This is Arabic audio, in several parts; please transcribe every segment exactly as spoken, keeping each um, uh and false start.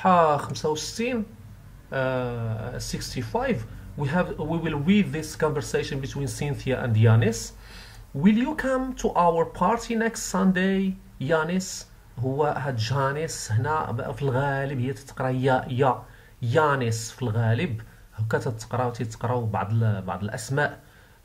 صفحة خمسة وستين uh, sixty-five. we have we will read this conversation between Cynthia and Yanis. Will you come to our party next Sunday, Yanis? هو هاد جانيس هنا في الغالب هي تتقرا يا يا يانيس في الغالب هكا تتقراو تيتقراو بعض بعض الاسماء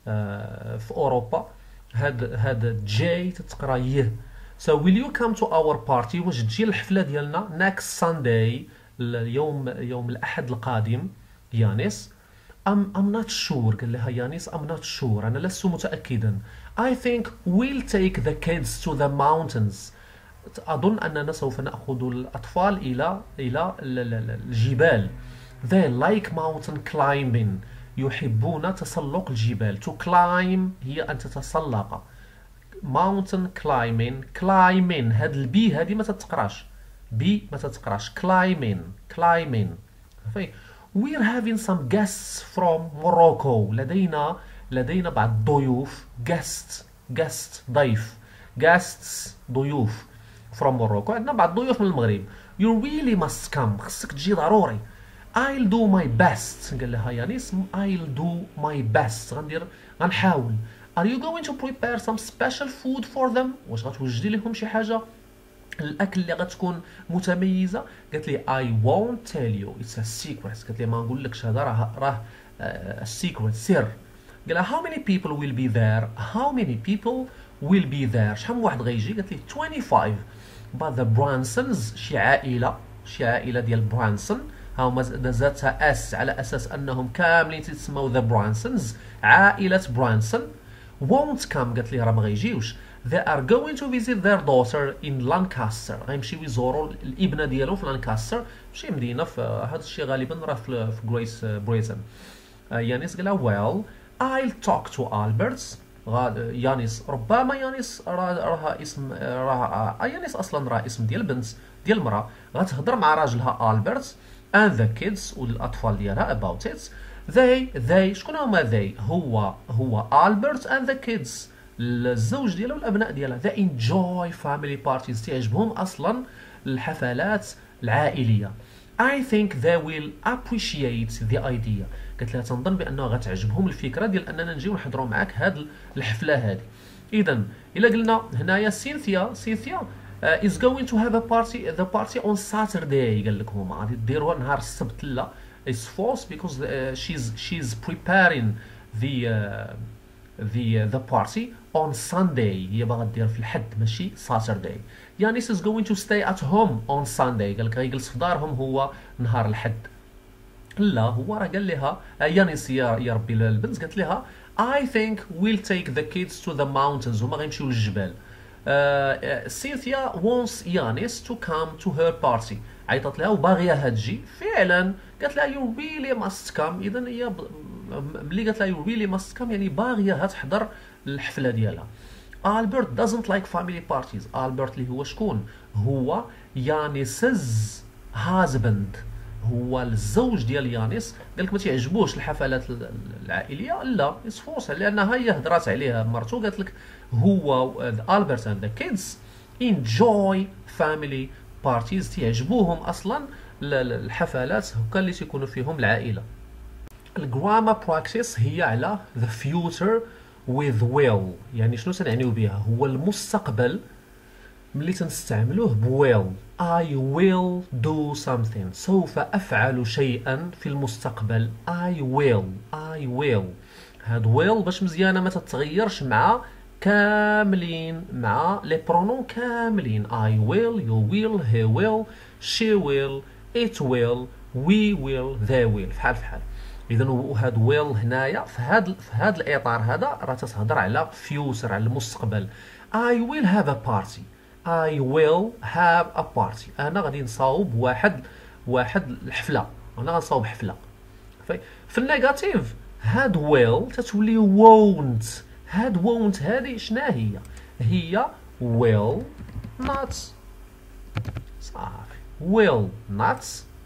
في اوروبا. هاد هاد جاي تتقرا يه. So will you come to our party؟ واش تجي الحفله ديالنا next Sunday اليوم يوم الاحد القادم يانيس؟ I'm I'm not sure. قال لها يانيس I'm not sure. أنا لست متأكدا. I think we'll take the kids to the mountains. أظن أننا سوف نأخذ الأطفال إلى إلى الجبال. They like mountain climbing. يحبون تسلق الجبال. To climb هي أن تتسلق. Mountain climbing. Climbing هاد البي هادي ما تتقراش. بي ما تتقراش. Climbing. Climbing. We're having some guests from Morocco. لدينا لدينا بعض الضيوف. guest guest ضيف. guests ضيوف from Morocco. عندنا بعض الضيوف من المغرب. You really must come. خصك تجي ضروري. I'll do my best. قال لها يانيس I'll do my best. غندير غنحاول. Are you going to prepare some special food for them؟ واش غتوجدي لهم شي حاجة الاكل اللي غتكون متميزه؟ قالت لي I won't tell you it's a secret. قالت لي ما نقولكش هذا راه راه secret سر. قال لها how many people will be there؟ how many people will be there؟ شحال من واحد غيجي؟ قالت لي twenty-five. but the Bransons شي عائله شي عائله ديال برانسون ها هما دازاتها اس على اساس انهم كاملين تيتسموا the Bransons عائله برانسون won't come. قالت لي راه ما غيجيوش. They are going to visit their daughter in Lancaster. غيمشيو يزوروا الابنه ديالهم في لانكاستر شي مدينه في هذا الشيء غالبا راه في في جريس بريتن. يانيس قال well I'll talk to Albert. يانيس ربما يانيس راه اسم راه يانيس اصلا راه اسم ديال بنت ديال المراه غتهضر مع راجلها ألبرت and the kids والاطفال ديالها about it. they they شكون هما they؟ هو هو ألبرت and the kids الزوج ديالها والابناء ديالها. they enjoy family parties. تعجبهم اصلا الحفلات العائليه. I think they will appreciate the idea. قالت لها تنظن بانه غتعجبهم الفكره ديال اننا نجيو نحضروا معاك هاد الحفله هذه. اذا الا قلنا هنايا سينثيا سينثيا uh, is going to have a party the party on Saturday. قال لك هما غادي ديروها نهار السبت. لا it's false because uh, she's she's preparing the uh, the uh, the party on Sunday. هي باغا دير في الحد ماشي Saturday. يانيس is going to stay at home on Sunday. قال لك غيجلس في دارهم هو نهار الحد. لا هو راه قال لها يانيس يا يا ربي البنت قالت لها I think we'll take the kids to the mountains. هما غيمشيو للجبال. سينثيا wants يانيس to come to her party. عيطت لها وباغياها تجي فعلا. قالت لها you really must come. اذا هي ملي قالت لها you really must come يعني باغياها تحضر الحفله ديالها. Albert doesn't like family parties. Albert اللي هو شكون؟ هو يانيس's husband. هو الزوج ديال يانيس. قال لك ما تيعجبوش الحفلات العائليه. لا يصفوصها لانها هي هضرات عليها مرتو قالت لك هو Albert and the kids enjoy family parties. تيعجبوهم اصلا الحفلات هكا اللي تيكونوا فيهم العائله. الجراما براكتيس هي على the future with will. يعني شنو تنعنيو بها؟ هو المستقبل ملي تنستعملوه بويل. I will do something. سوف أفعل شيئا في المستقبل. I will I will. هاد will باش مزيانة ما تتغيرش مع كاملين مع لي برونون كاملين. I will you will he will she will it will we will they will فحال فحال. اذا وهاد ويل هنايا في هاد في هاد الاطار هذا راه تتهضر على فيوتر على المستقبل. I will have a party. I will have a party. انا غادي نصاوب واحد واحد الحفله. انا غنصاوب حفله. في النيجاتيف هاد will تتولي won't. هاد won't هذه شنا هي؟ هي will not. صافي will not.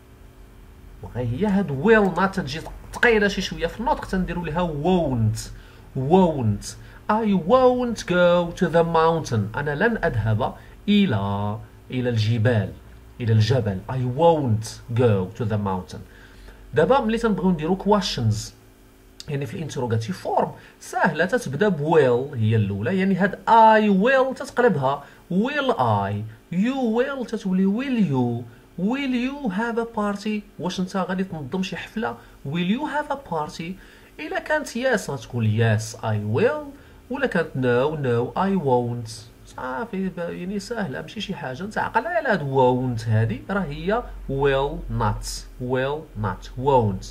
وهي هاد will not تجي ثقيله شي شويه في النطق تنديروا لها won't. won't I won't go to the mountain. انا لن اذهب الى الى الجبال. الى الجبل. I won't go to the mountain. دابا ملي تنبغيو نديرو questions يعني في الانتروغاتيف فورم ساهله، تتبدا ب will هي الاولى، يعني هاد I will تتقلبها will I، you will تتولي will you، will you have a party واش انت غادي تنظم شي حفله will you have a party. الا كانت yes غتقول yes I will، ولا كانت no no I won't. صافي يعني ساهله ماشي شي حاجه تعقل على هاد won't هادي راه هي will not will not won't.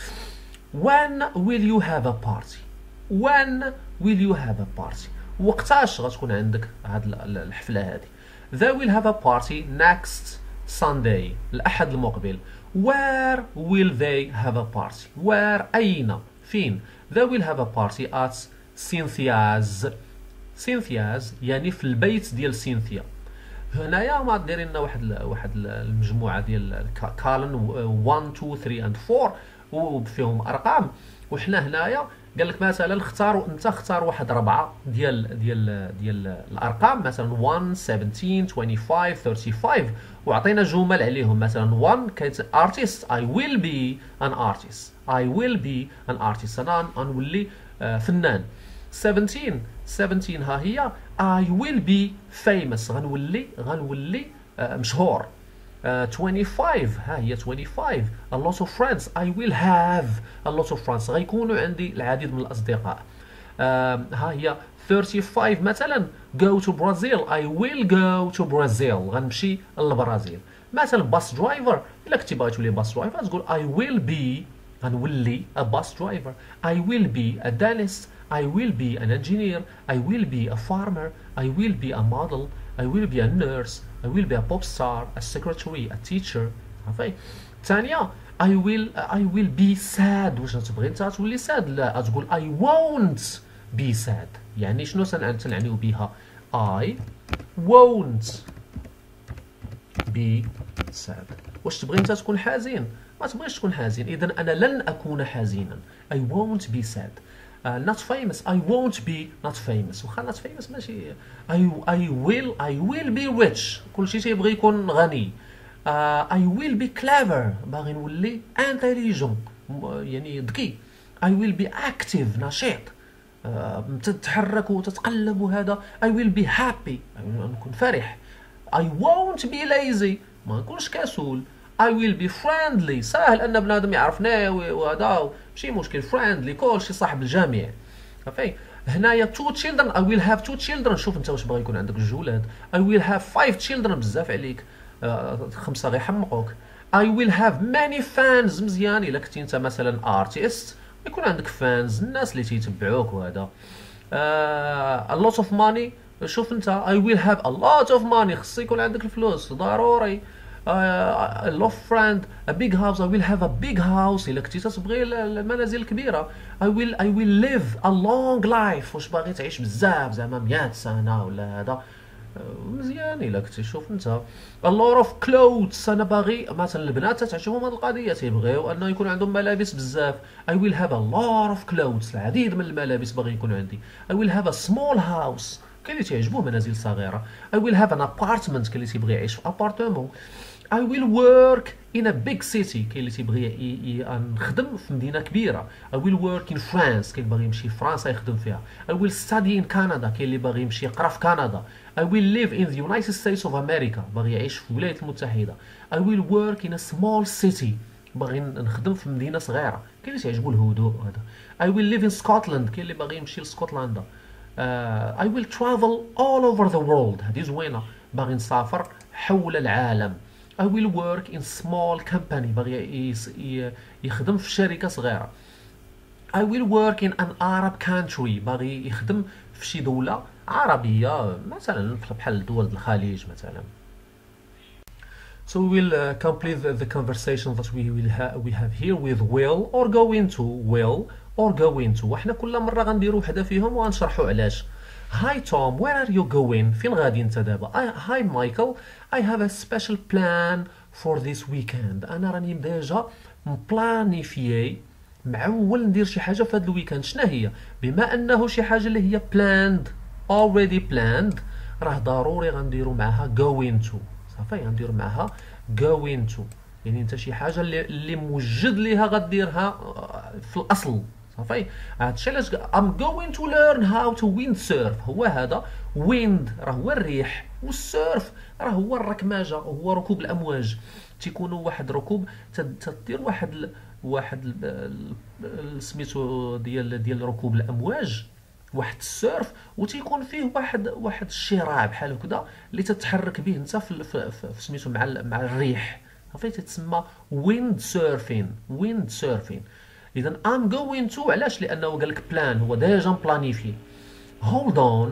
When will you have a party؟ When will you have a party؟ وقتاش غتكون عندك هاد الحفله هادي؟ They will have a party next Sunday، الأحد المقبل. Where will they have a party؟ Where أين؟ فين؟ They will have a party at Cynthia's. Cynthia's يعني في البيت ديال سينثيا. هنايا ما دايرين لنا واحد واحد المجموعه ديال كالن واحد اثنين ثلاثة and أربعة وفيهم ارقام، وحنا هنايا قال لك مثلا اختاروا انت اختار واحد ربعه ديال ديال ديال الارقام، مثلا واحد سبعطاش خمسة وعشرين ثلاثة وثلاثين، وعطينا جمل عليهم مثلا واحد كانت artist I will be an artist I will be an artist انا غنولي فنان. سبعطاش سبعطاش ها هي I will be famous غنولي غنولي مشهور. Uh, خمسة وعشرين ها هي خمسة وعشرين a lot of friends I will have a lot of friends غيكونوا عندي العديد من الأصدقاء. uh, ها هي خمسة وثلاثين مثلا go to Brazil I will go to Brazil غنمشي للبرازيل. مثلا bus driver إلا كنتي باغي تولي bus driver تقول I will be غنولي a bus driver. I will be a dentist I will be an engineer I will be a farmer I will be a model I will be a nurse I will be a pop star a secretary a teacher. عرفتي الثانية I will I will be sad واش تبغي انت تولي sad؟ لا تقول I won't be sad. يعني شنو تنعنيو بها I won't be sad. واش تبغي انت تكون حزين؟ ما تبغيش تكون حزين، اذا انا لن اكون حزينا I won't be sad. Uh, not famous I won't be not famous. وخا not famous ماشي I, I will I will be rich كلشي تيبغي يكون غني. uh, I will be clever باغي نولي intelligent يعني ذكي. I will be active نشيط uh, تتحرك وتتقلب وهذا. I will be happy نكون فرح. I won't be lazy ما نكونش كسول. I will be friendly ساهل ان بنادم يعرفني وهذا ماشي مشكل friendly كلشي صاحب الجميع. صافي هنايا two children I will have two children. شوف انت واش باغي يكون عندك جوج ولاد. I will have five children بزاف عليك آه خمسه غيحمقوك. I will have many fans مزيان الا كنتي انت مثلا artist يكون عندك fans الناس اللي تيتبعوك وهذا. آه a lot of money شوف انت I will have a lot of money خص يكون عندك الفلوس ضروري. Uh, a love friend a big house I will have a big house إلا كنتي تبغي المنازل الكبيرة. I will I will live a long life واش باغي تعيش بزاف زعما مئة سنة ولا هذا مزيان إلا كنتي شوف انت. a lot of clothes أنا باغي مثلا البنات تعجبهم هاد القضية تيبغيو أنه يكون عندهم ملابس بزاف. I will have a lot of clothes العديد من الملابس باغي يكون عندي. I will have a small house كاين اللي تيعجبوه منازل صغيرة. I will have an apartment كاين اللي تيبغي يعيش في ابارتمون. I will work in a big city كاين اللي تيبغي نخدم في مدينه كبيره. I will work in France كاين اللي باغي يمشي فرنسا يخدم فيها. I will study in Canada كاين اللي باغي يمشي يقرا في كندا. I will live in the United States of America باغي يعيش في الولايات المتحده. I will work in a small city باغي نخدم في مدينه صغيره كاين اللي تعجبو الهدوء هذا. I will live in Scotland كاين اللي باغي يمشي لسكوتلندا. uh, I will travel all over the world هذه زوينه باغي نسافر حول العالم. I will work in small company باغي يخدم في شركة صغيرة. I will work in an Arab country باغي يخدم في شي دولة عربية مثلا بحال دول الخليج مثلا. So we will uh, complete the, the conversation that we will ha we have here with will or go into will or go into. وحنا كل مرة غنديرو وحدة فيهم وغنشرحو علاش. Hi Tom, where are you going? فين غادي انت دابا؟ Hi Michael, I have a special plan for this weekend. انا راني ديجا مبلانيفيي معول ندير شي حاجه في هذا الويكاند. شنو هي؟ بما انه شي حاجه اللي هي planned already planned راه ضروري غنديرو معها go into. صافي غنديرو معها going to، يعني انت شي حاجه اللي اللي موجد ليها غديرها في الاصل صافي. هادشي علاش I'm going to learn how to windsurf. هو هذا wind راه هو الريح، والسيرف راه هو الركماجه، هو ركوب الامواج. تيكونوا واحد ركوب تدير واحد ال... واحد ال... سميتو ديال ديال ركوب الامواج، واحد السيرف، وتيكون فيه واحد واحد الشراع بحال هكذا اللي تتحرك به انت في في, في, في سميتو مع مع الريح صافي، تتسمى wind surfing. wind surfing. اذا I'm going to علاش؟ لانه قال لك بلان، هو ديجا بلانيفي. hold on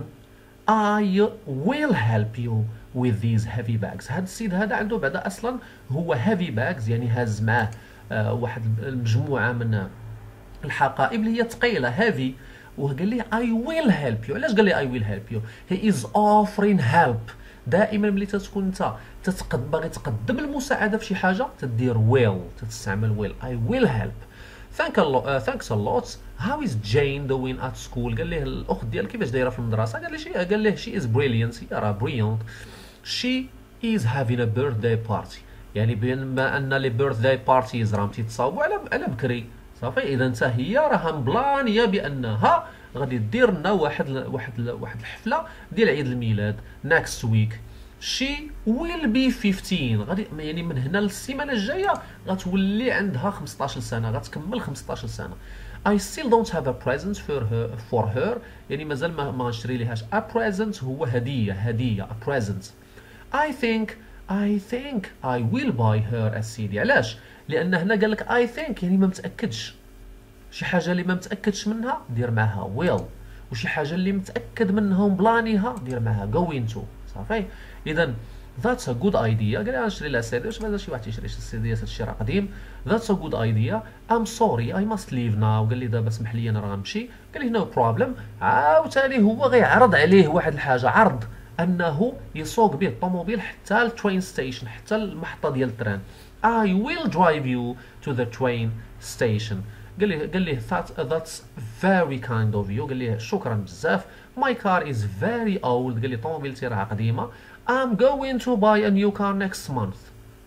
I will help you with these heavy bags. هذا السيد هذا عنده بعدا اصلا هو heavy bags، يعني هاز معاه آه واحد المجموعه من الحقائب اللي هي ثقيله heavy، وقال لي I will help you. علاش قال لي I will help you؟ he is offering help. دائما ملي تتكون انت تتقد باغي تقدم المساعده في شي حاجه تدير will، تستعمل will. I will help. Thank a lot. Uh, thanks a lot. How is Jane doing at school؟ قال ليه الاخت ديالك كيفاش دايره في المدرسه؟ قال لي شي قال ليه she is brilliant. هي راه brilliant. She is having a birthday party. يعني بما ان لي birthday parties راهم تيتصاوبوا على على بكري صافي، اذا انت هي راه مبلانيه بانها غادي دير لنا واحد واحد واحد الحفله ديال عيد الميلاد next week. she will be fifteen. غادي يعني من هنا للسيمانه الجايه غتولي عندها خمسطاش سنه، غتكمل خمسطاش سنه. I still don't have a present for her for her. يعني مازال ما ما نشري ليهاش. a present هو هديه، هديه a present. I think I think I will buy her السيدي. علاش؟ لان هنا قال لك I think يعني ما متاكدش. شي حاجه اللي ما متاكدش منها دير معها will، وشي حاجه اللي متاكد منها ومبلانيها دير معها going to صافي. اذا that's a good idea. قال لي نشري لها سيدي، واش مازال شي واحد تيشري السيديات هادشي راه قديم. that's a good idea. I'm sorry I must leave now. قال لي دابا اسمح لي انا راه غنمشي. قال لي no problem. عاوتاني هو غيعرض عليه واحد الحاجه، عرض انه يسوق به الطوموبيل حتى الترين ستيشن، حتى المحطه ديال التران. I will drive you to the train station. قال لي قال لي that, that's very kind of you. قال لي شكرا بزاف. my car is very old. قال لي طوموبيلتي راها قديمه. I'm going to buy a new car next month.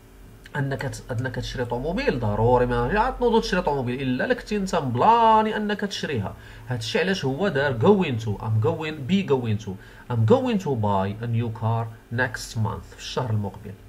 انك انك تشري طوموبيل ضروري، ما تنوض تشري طوموبيل الا لك انت مبلاني انك تشريها. هادشي علاش هو دار going to. I'm going be going to I'm going to buy a new car next month، في الشهر المقبل.